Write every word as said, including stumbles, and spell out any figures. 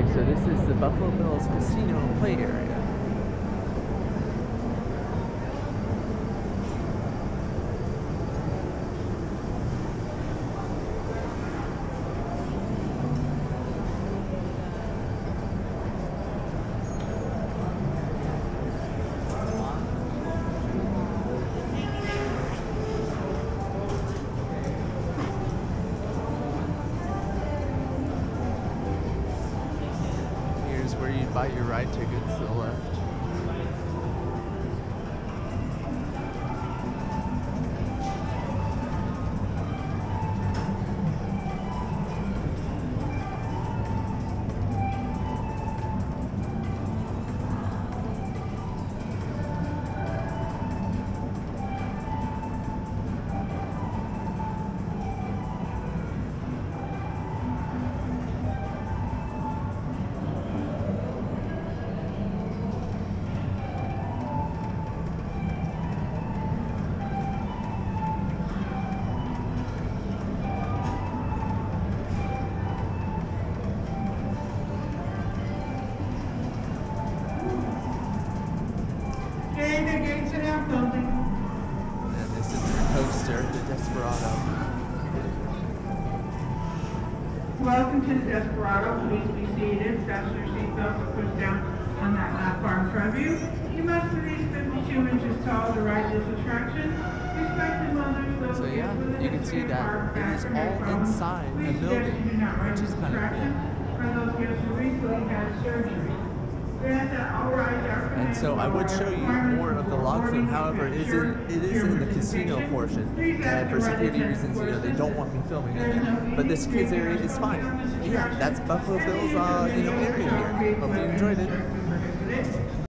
Okay, so this is the Buffalo Bills Casino and Play Area. Where you buy your ride tickets to the left. And this is the coaster, the Desperado. Welcome to the Desperado. Please be seated. Fasten your seatbelts and push down on that lap bar in front of you. You must be at least fifty-two inches tall to ride this attraction. Respected mothers, those So yeah, with you can see that it is all inside a building, which is kind of cool. For those guests who recently had surgery. And so I would show you more of the log flume, however, it is in, it is in the casino portion, and for security reasons, you know, they don't want me filming it. But this kids area is fine. Yeah, that's Buffalo Bill's, uh, you know, area here.